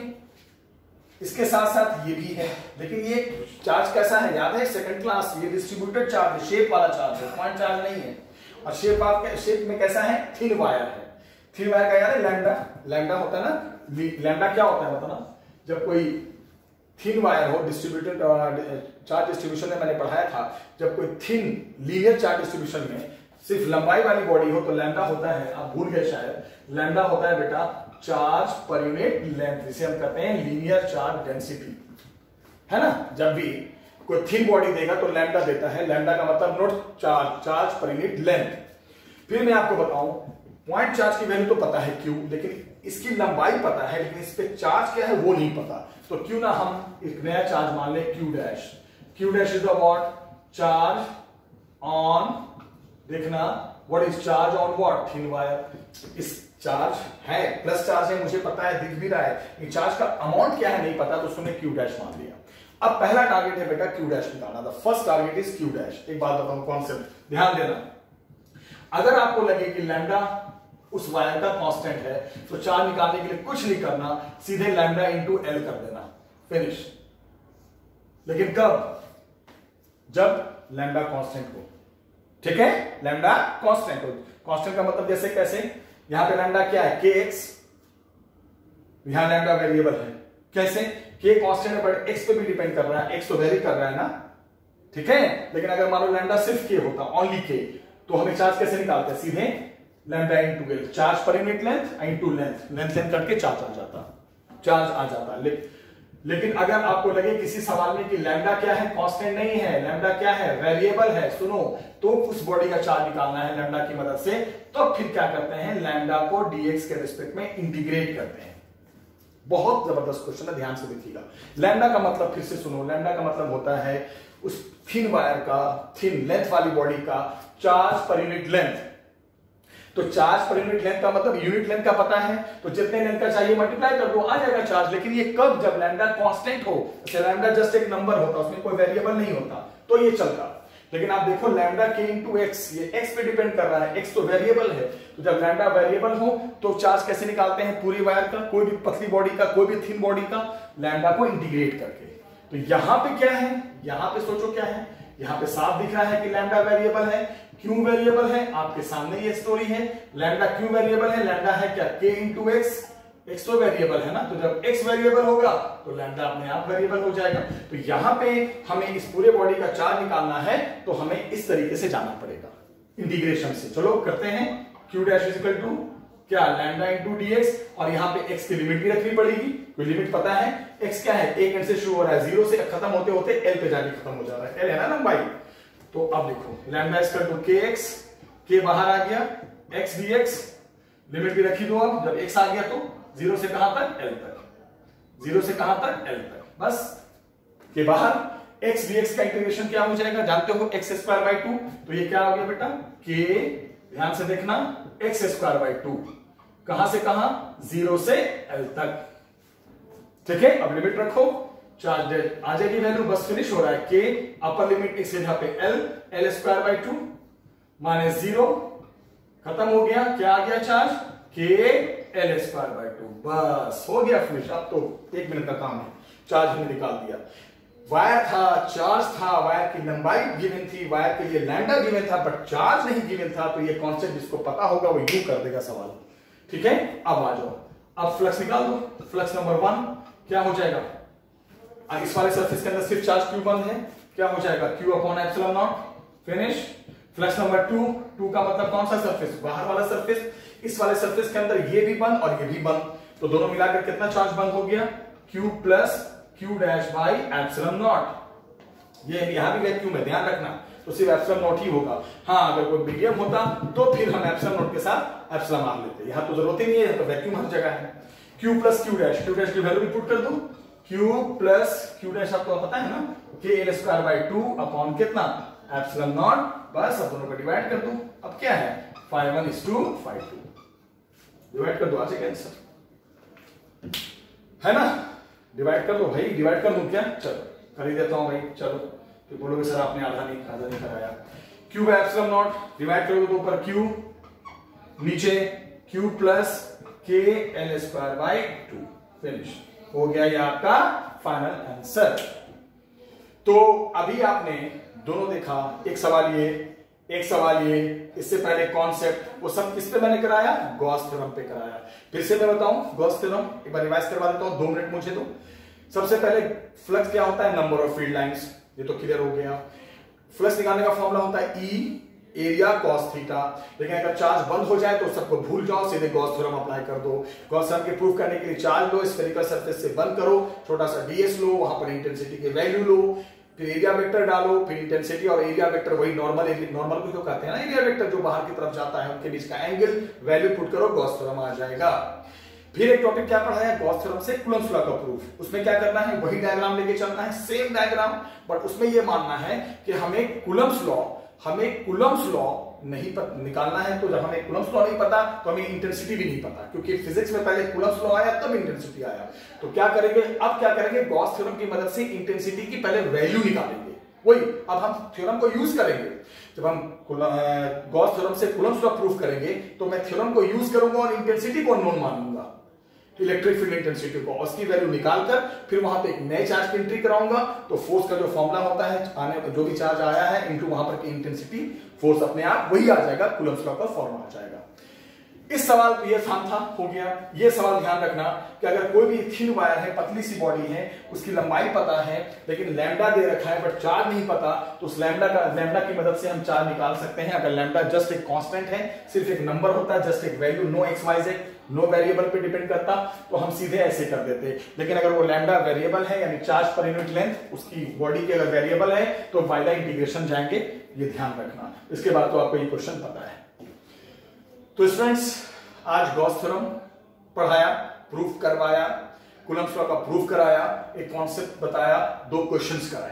इसके साथ साथ ये भी है, लेकिन ये चार्ज कैसा है? याद है सेकंड क्लास, ये डिस्ट्रीब्यूटेड चार्ज है, शेप वाला चार्ज है, पॉइंट चार्ज नहीं है। और शेप में कैसा है? थिन वायर है। थिन वायर का याद है लैम्डा, लैम्डा होता है ना, लैम्डा क्या होता है बताना? जब कोई थिन वायर हो, डिस्ट्रीब्यूटेड चार्ज डिस्ट्रीब्यूशन में मैंने पढ़ाया था, जब कोई थिन लीनियर चार्ज डिस्ट्रीब्यूशन में सिर्फ लंबाई वाली बॉडी हो तो लैम्डा होता है, आप भूल गए शायद, लैम्डा होता है बेटा चार्ज पर यूनिट लेंथ, जिसे हम कहते हैं लीनियर चार्ज डेंसिटी, है ना। जब भी कोई थिन बॉडी देगा तो लैम्डा देता है, लैम्डा का मतलब note charge per unit length. फिर मैं आपको बताऊं, पॉइंट चार्ज की वैल्यू तो पता है Q, लेकिन इसकी लंबाई पता है, लेकिन इस पे चार्ज क्या है वो नहीं पता। तो क्यों ना हम एक नया चार्ज मान ले Q dash. Q dash is the what? Charge on, देखना what is charge on what? Thin wire. इस चार्ज है, प्लस चार्ज है, मुझे पता है, दिख भी रहा है, ये चार्ज का अमाउंट क्या है नहीं पता, तो उसने Q डैश मान लिया। अब पहला टारगेट है बेटा Q डैश निकालना, the first target is Q dash. एक बात बताऊं, कॉन्सेप्ट ध्यान देना, अगर आपको लगे कि लैम्डा उस वायर का कांस्टेंट है, तो चार्ज निकालने के लिए कुछ नहीं करना, सीधे लैम्डा इंटू एल कर देना, फिनिश। लेकिन कब? जब लैम्डा कांस्टेंट हो, ठीक है, लैम्डा कांस्टेंट हो। कांस्टेंट का मतलब जैसे कैसे? यहां पे लैम्डा क्या है? kx, यहां लैम्डा वेरिएबल है, कैसे? k कांस्टेंट है बट x पे भी डिपेंड कर रहा है, x तो वेरी कर रहा है ना, ठीक है। लेकिन अगर मान लो लैम्डा सिर्फ k होता, ओनली k, तो हमें चार्ज कैसे निकालते हैं? सीधे lambda into L, charge per unit length into length, length करके चार्ज आ जाता, चार्ज आ जाता। लेकिन अगर आपको लगे किसी सवाल में कि लैम्डा क्या है? कांस्टेंट नहीं है, लैम्डा क्या है? वेरिएबल है, सुनो, तो उस बॉडी का चार्ज निकालना है लैम्डा की मदद से, तो फिर क्या करते हैं? लैम्डा को dx के रिस्पेक्ट में इंटीग्रेट करते हैं। बहुत जबरदस्त क्वेश्चन है, ध्यान से देखिएगा। लैम्डा का मतलब फिर से सुनो, लैम्डा का मतलब होता है उस थिन वायर का, थिन लेंथ वाली बॉडी का चार्ज पर यूनिट लेंथ। तो चार्ज पर यूनिट लेंथ का मतलब यूनिट लेंथ का पता है, तो जितने लेंथ का चाहिए मल्टीप्लाई कर दो, आ जाएगा चार्ज। लेकिन ये कब, जब लैम्डा कांस्टेंट हो, लैम्डा जस्ट एक नंबर होता, उसमें कोई वेरिएबल नहीं होता, तो ये चलता। लेकिन आप देखो लैम्डा के इंटू एक्स, ये एक्स पे डिपेंड कर रहा है, एक्स तो वेरिएबल है, तो जब लैम्डा वेरिएबल हो तो चार्ज कैसे निकालते हैं पूरी वायर का, कोई भी पतली बॉडी का, कोई भी थिन बॉडी का, लैम्डा को इंटीग्रेट करके। तो यहां पे क्या है, यहां पे सोचो क्या है, यहां पे साफ दिख रहा है कि लैम्डा वेरिएबल है। क्यों वेरिएबल है, आपके सामने ये स्टोरी है। लैम्डा क्यों वेरिएबल है, लैम्डा है क्या, के इंटू एक्स, एक्स तो वेरिएबल है ना, तो जब एक्स वेरिएबल होगा तो लैम्डा अपने आप वेरिएबल हो जाएगा। तो यहां पे हमें इस पूरे बॉडी का चार्ज निकालना है, तो हमें इस तरीके से जाना पड़ेगा इंटीग्रेशन से। चलो करते हैं। Q dash is equal to क्या, लैम्डा इंटू डीएक्स, और यहां पे एक्स की लिमिट भी रखनी पड़ेगी। कोई लिमिट पता है, एक्स क्या है, एक एंड से शुरू हो रहा है, जीरो से खत्म होते होते एल पे जाके खत्म हो जा रहा है, एल है ना लंबाई। तो अब देखो lambda is equal to k x, k बाहर आ गया, एक्स डीएक्स, लिमिट भी रखी दो। अब जब एक्स आ गया तो जीरो से कहां तक, एल तक, जीरो से कहां तक, एल तक, बस के बाहर एक्स डीएक्स का इंटीग्रेशन क्या हो जाएगा, जानते हो, एक्स स्क्वायर बाई 2। तो ये क्या हो गया बेटा, के, ध्यान से देखना, एक्स स्क्वायर बाई 2, कहां से कहां, जीरो से एल तक, ठीक है। अब लिमिट रखो, चार्ज आ जाएगी वैल्यू, बस फिनिश हो रहा है। के अपर लिमिट इस जगह पे L, L square by 2 minus zero, खत्म हो गया, क्या आ गया चार्ज, के एल स्क्वायर बाई 2, बस हो गया फिनिश। अब तो 1 मिनट का काम है, चार्ज हमने निकाल दिया। वायर था, चार्ज था, वायर की लंबाई गिवन थी, वायर के लिए लैम्डा गिवन था, बट चार्ज नहीं गिवन था। तो ये कॉन्सेप्ट जिसको पता होगा वो यूं कर देगा सवाल, ठीक है। अब आ जाओ, अब फ्लक्स निकाल दो। फ्लक्स नंबर 1 क्या हो जाएगा, इस वाले सरफेस के अंदर सिर्फ चार्ज क्यू बंद है, क्या हो जाएगा, Q upon epsilon naught, finish. Flux number 2, 2 का मतलब कौन सा सरफेस, बाहर वाला सरफेस। इस वाले सरफेस के अंदर ये भी बंद और ये भी बंद, तो दोनों मिलाकर कितना चार्ज बंद हो गया, Q plus Q dash by epsilon naught. ये यहां भी वैक्यूम है, ध्यान रखना, तो सिर्फ एप्सिलॉन नॉट ही होगा। हाँ, अगर कोई मीडियम होता तो फिर हम एप्सिलॉन नॉट के साथ एप्सिलॉन मान लेते, यहां तो जरूरत ही नहीं है, तो वैक्यूम हर जगह है। Q plus Q dash, Q dash की वैल्यू भी पुट कर दो, क्यू प्लस क्यू डैश आपको पता है ना, k L square by 2 upon कितना, एप्सिलॉन नॉट, बस अब दोनों को डिवाइड कर दो। अब क्या है, 5:1:5:2, डिवाइड कर दो, आ जाएगा आंसर, है ना। डिवाइड कर दो भाई, डिवाइड कर दूं क्या, चलो कर ही देता हूं भाई, चलो। तो बोलोगे सर आपने आधा नहीं कराया। Q by epsilon naught, divide करोगे तो ऊपर क्यू, नीचे Q plus k L square by 2, finish हो गया ये आपका फाइनल आंसर। तो अभी आपने दोनों देखा, एक सवाल ये, एक सवाल ये, इससे पहले कॉन्सेप्ट, वो सब किस पे मैंने कराया, गॉस थ्योरम पे कराया। फिर से मैं बताऊं गॉस थ्योरम, एक बार रिवाइज करवा देता हूं, 2 मिनट मुझे दो। सबसे पहले फ्लक्स क्या होता है, नंबर ऑफ फील्ड लाइंस, ये तो क्लियर हो गया। फ्लक्स निकालने का फॉर्मूला होता है ई एरिया कॉस थीटा। लेकिन अगर चार्ज बंद हो जाए तो सबको भूल जाओ, सीधे गॉस थ्योरम अप्लाई कर दो। गॉस थ्योरम के प्रूफ करने के लिए चार्ज लो, स्फेरिकल सरफेस से बंद करो, छोटा सा डीएस लो, वहां पर इंटेंसिटी की वैल्यू लो, फिर एरिया वेक्टर डालो, फिर इंटेंसिटी और एरिया वेक्टर वही नॉर्मल को तो कहते हैं ना एरिया वेक्टर, जो बाहर की तरफ जाता है उनके बीच का एंगल, वैल्यू पुट करो, गॉस थ्योरम आ जाएगा। फिर एक टॉपिक क्या पढ़ाया, गॉस थ्योरम से कूलम्ब्स लॉ का प्रूफ। उसमें क्या करना है, वही डायग्राम लेके चलना है, सेम डायग्राम, बट उसमें यह मानना है कि हमें कूलम्ब्स लॉ नहीं निकालना है। तो जब हमें कूलम्ब्स लॉ नहीं पता तो हमें इंटेंसिटी भी नहीं पता, क्योंकि फिजिक्स में पहले कूलम्ब्स लॉ आया तब इंटेंसिटी आया। तो क्या करेंगे, अब क्या करेंगे, गॉस थ्योरम की मदद से इंटेंसिटी की पहले वैल्यू निकालेंगे। वही अब हम थ्योरम को यूज करेंगे। जब हम गॉस थ्योरम से कूलम्ब्स लॉ प्रूफ करेंगे तो मैं थ्योरम को यूज करूंगा और इंटेंसिटी को नोन मानूंगा, इलेक्ट्रिक फील्ड इंटेंसिटी को, उसकी वैल्यू निकालकर फिर वहां पे एक नए चार्ज की एंट्री कराऊंगा। तो फोर्स का जो फॉर्मूला होता है, आने जो भी चार्ज आया है इनटू वहां पर की इंटेंसिटी, फोर्स अपने आप वही आ जाएगा, कूलम्ब्स लॉ का फॉर्मूला आ जाएगा। इस सवाल ये आसान था, हो गया। ये सवाल ध्यान रखना कि अगर कोई भी थिन वायर है, पतली सी बॉडी है, उसकी लंबाई पता है लेकिन लैम्डा दे रखा है बट चार्ज नहीं पता, तो उस लैम्डा की मदद से हम चार्ज निकाल सकते हैं। अगर लैम्डा जस्ट एक कांस्टेंट है, सिर्फ एक नंबर होता है, जस्ट एक value, no x y z, no variable पे डिपेंड करता, तो हम सीधे ऐसे कर देते। लेकिन अगर वो लैम्डा वेरिएबल है, यानी चार्ज पर यूनिट लेंथ उसकी बॉडी के अगर वेरिएबल है, तो वाइडा इंटीग्रेशन जाएंगे, ये ध्यान रखना। इसके बाद तो आपको ये क्वेश्चन पता है। तो स्टूडेंट्स, आज गॉस थ्योरम पढ़ाया, प्रूफ करवाया, कूलम्ब्स लॉ का प्रूफ कराया, एक कॉन्सेप्ट बताया, 2 क्वेश्चंस कराए।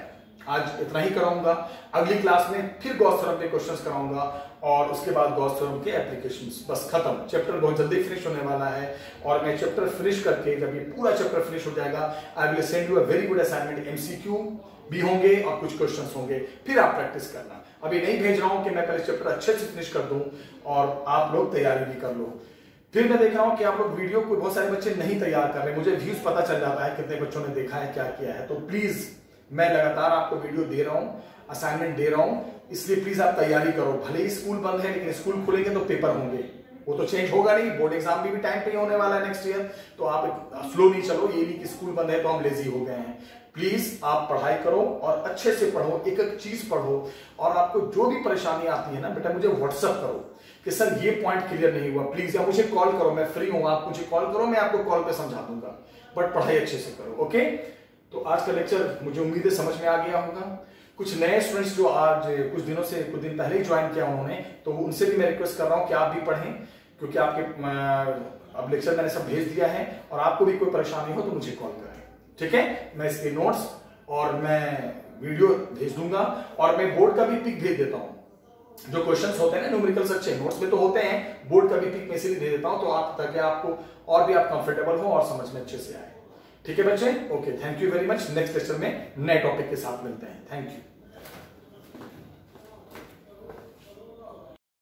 आज इतना ही कराऊंगा। अगली क्लास में फिर गॉस थ्योरम पे क्वेश्चंस कराऊंगा और उसके बाद गॉस थ्योरम के एप्लीकेशंस। बस खत्म, चैप्टर बहुत जल्दी फिनिश होने वाला है। और मैं चैप्टर फिनिश करके, जब ये पूरा चैप्टर फिनिश हो जाएगा, I will send you a very good assignment. MCQ भी होंगे और कुछ क्वेश्चंस होंगे, फिर आप प्रैक्टिस करना। अभी नहीं भेज रहा हूं कि मैं पहले चैप्टर अच्छे से फिनिश कर दूं और आप लोग तैयारी भी कर लो। फिर मैं देख रहा हूं कि आप लोग वीडियो को, बहुत सारे बच्चे नहीं तैयार कर रहे, मुझे व्यूज पता चल जाता है कितने बच्चों ने देखा है, क्या किया है। तो प्लीज मैं लगातार आपको वीडियो दे रहा हूं, असाइनमेंट दे रहा हूं, इसलिए प्लीज आप तैयारी करो। भले ही स्कूल बंद है, लेकिन स्कूल खुलेंगे तो पेपर होंगे, वो तो चेंज होगा नहीं। बोर्ड एग्जाम भी टाइम पे ही होने वाला है नेक्स्ट ईयर। तो आप स्लो नहीं चलो, ये नहीं कि स्कूल बंद है तो हम लेजी हो गए हैं। प्लीज आप पढ़ाई करो और अच्छे से पढ़ो, एक एक चीज पढ़ो। और आपको जो भी परेशानी आती है ना बेटा, मुझे व्हाट्सअप करो कि सर ये पॉइंट क्लियर नहीं हुआ, प्लीज, या मुझे कॉल करो, मैं फ्री हूं, आप मुझे कॉल करो, मैं आपको कॉल पे समझा दूंगा। बट पढ़ाई अच्छे से करो, ओके। तो आज का लेक्चर मुझे उम्मीद है समझ में आ गया होगा। कुछ नए स्टूडेंट्स जो आज कुछ दिन पहले ही ज्वाइन किया उन्होंने, तो उनसे भी मैं रिक्वेस्ट कर रहा हूं कि आप भी पढ़ें, क्योंकि आपके अब लेक्चर मैंने सब भेज दिया है। और आपको भी कोई परेशानी हो तो मुझे कॉल करें, ठीक है। मैं इसके नोट्स और मैं वीडियो भेज दूंगा और मैं बोर्ड का भी पिक भेज देता हूं। जो क्वेश्चंस होते हैं ना न्यूमेरिकल्स, अच्छे नोट्स में तो होते हैं, बोर्ड का भी पिक में इसीलिए दे देता हूं, तो आप, ताकि आपको और भी आप कंफर्टेबल हो और समझ में अच्छे से आए। ठीक है बच्चे, okay, thank you very much. Next lecture में नए टॉपिक के साथ मिलते हैं। Thank you.